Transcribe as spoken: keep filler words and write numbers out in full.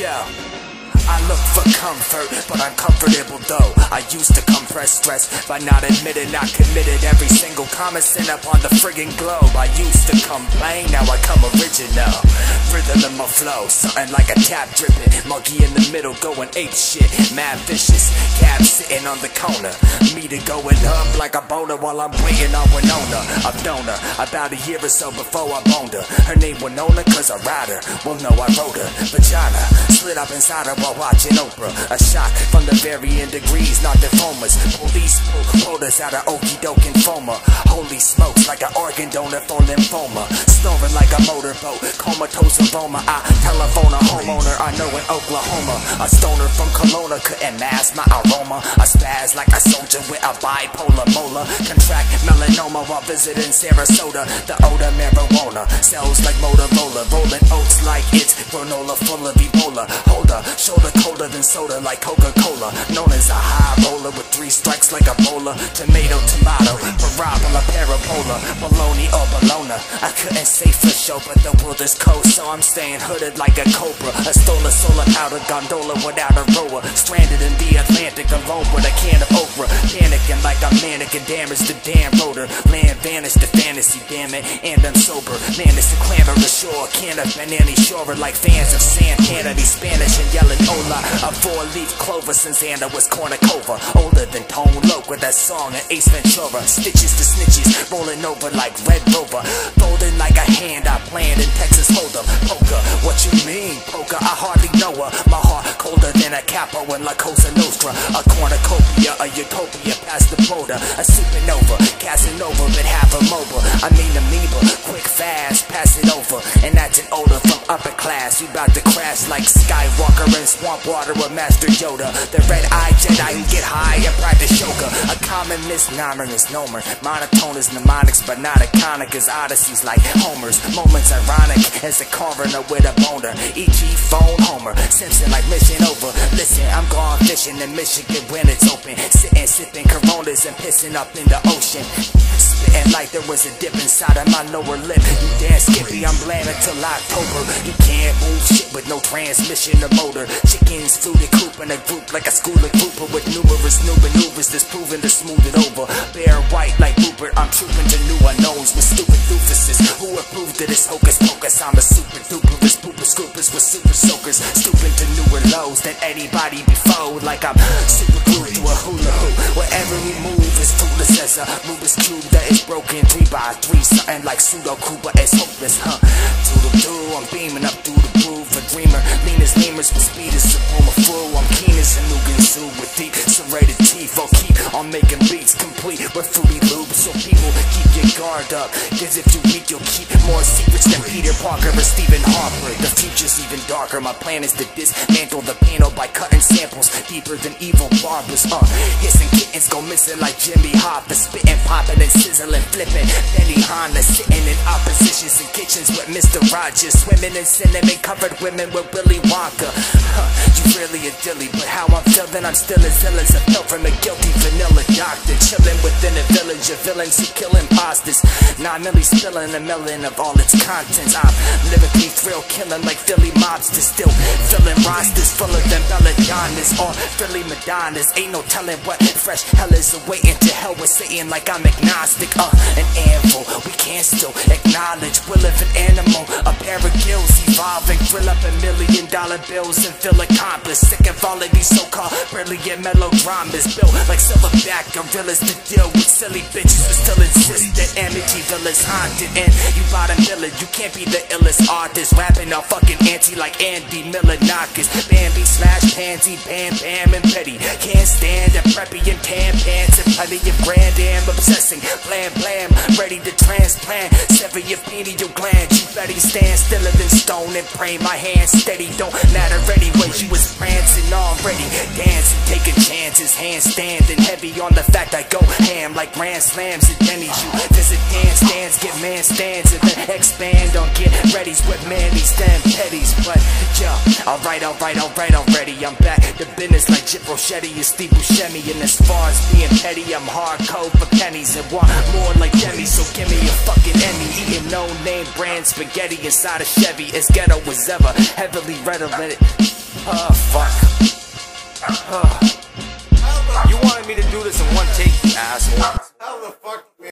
Yeah. I look for comfort, but I'm comfortable though. I used to compress stress by not admitting I committed every single comment sent up on the friggin' globe. I used to complain, now I come original. Rhythm in my flow, something like a tap dripping. Monkey in the middle going ape shit, mad vicious. Cab sitting on the corner, meter going up like a boner while I'm waiting on Winona. I've known her about a year or so before I boned her. Her name Winona cause I ride her, well no I wrote her. Vagina, slid up inside her while watching Oprah. A shot from the varying degrees, not diplomas. Police pull quotas out of okey doke informer. Holy smokes, like an organ donor for lymphoma. Snoring like a motorboat, comatose aroma. I telephone a homeowner I know in Oklahoma. A stoner from Kelowna couldn't mask my aroma. I spaz like a soldier with a bipolar molar. Contract melanoma while visiting Sarasota. The odor marijuana sells like Motorola. Rolling oats like it's granola full of Ebola. Holder, shoulder colder than soda like Coca-Cola. Known as a high roller with three strikes like a bowler. Tomato, tomato, parabola, parabola. Bologna or bologna. I couldn't say for sure, but the world is cold, so I'm staying hooded like a cobra. A stola, solar powder gondola without a rower. Stranded in the Atlantic alone with a can of okra. Panicking like I'm mannequin, damaged the damn rotor. Land vanished the fantasy, damn it, and I'm sober. Man, it's a clamor ashore. Can't have been any shorer like fans of Santana. Be Spanish and yelling hola. A four-leaf clover since Anna was cornucova. Older than Tone Loc with that song and Ace Ventura. Stitches to snitches, rolling over like Red Rover. Folding like a hand I planned in Texas Hold'em. Poker, what you mean, poker? I hardly know her. My heart colder than a capo in La Cosa Nostra. A cornucopia, a utopia past the border. A supernova, Casanova, but half a mobile. I mean amoeba, quick, fast, pass it over. And that's an odor from upper class. You bout to crash like Skywalker in swamp water with Master Yoda. The red-eyed Jedi who get high and practice yoga. A common misnomer, misnomer. Monotone is mnemonics, but not iconic as odysseys like Homer's. Moments ironic as a coroner with a boner. E G phone Homer Simpson like mission over. Listen, I'm gone fishing in Michigan when it's open. Sitting, sipping Coronas and pissing up in the ocean. Spitting like there was a dip inside of my lower lip. You dance skippy, I'm bland until October. You can't move shit with no transmission or motor. Chickens fluted coop in a group like a school of grouper with numerous new maneuvers that's proven to smooth it over. Bare white like Rupert, I'm trooping to new unknowns with stupid doofuses who approved of this hocus pocus. I'm a super duperist, pooper scoopers with super soakers, stooping to newer lows than anybody before. Like I'm super glued to a hula hoop. Wherever we move is fruitless as a Rubik's cube that is broken three by three. Something like Sudoku, but it's hopeless, huh? Doodle-doo, I'm beaming up through the groove. A dreamer, lean as lemurs with speed as Suprema Fool. I'm keen as a Nugan Zoo with deep serrated teeth. I'll keep on making beats complete with fruity loops. So people keep your guard up, cause if you weak you'll keep more secrets than Peter Parker or Stephen Harper. The future's even darker. My plan is to dismantle the piano by cutting samples deeper than evil barbers. Uh, hissing kittens go missing like Jimmy Hoffa. Spitting, popping and sizzling, flipping Benny Honda. Sitting in oppositions in kitchens with Mister Rogers. Swimming in cinnamon covered women with Willy Wonka. Huh, you really a dilly, but how I'm feeling, I'm still as ill as a pill from a guilty vanilla doctor. Chilling within a village of villains who kill imposters. Not merely spilling a million of all its contents. I'm lyrically thrill killing like Philly mobsters. Still filling rosters full of them belladonnas or Philly Madonnas. Ain't no telling what fresh hell is awaiting. To hell with Satan like I'm agnostic. Uh, an anvil, we can't still acknowledge. Will of an animal, a pair of gills evolving. Grill up a million dollar bills and feel accomplished. Sick of all of these so-called brilliant melodramas. Built like silverback gorillas to deal with silly bitches who still insist that Amityville is haunted. And you bottom billing, you can't be the illest artist. Rapping all fucking anti like Andy Milonakis. Bambi slash pansy, bam bam and petty. Can't stand a preppy and tan pants and plenty of grand am obsessing. Blam blam, ready to transplant. Sever your pineal gland. You better stand stiller than stone and pray my hands steady. Don't matter anyway, you was prancing already. Dancing, taking chances, handstanding heavy on the fact I go ham like grand slams and Denny's. You visit dance stands, get man stands, and then expand on get ready's with manly's them petties. But yo, alright, alright, alright already. I'm back to business like Jip Rochetti and Steve Buscemi. And as far as being petty, I'm hardcore for pennies and want more like Demi. So give me a fucking Emmy, eating no name name brand spaghetti inside a Chevy. As ghetto as ever, heavily redolent. Oh, fuck. Uh. You wanted me to do this in one take, you asshole. How the fuck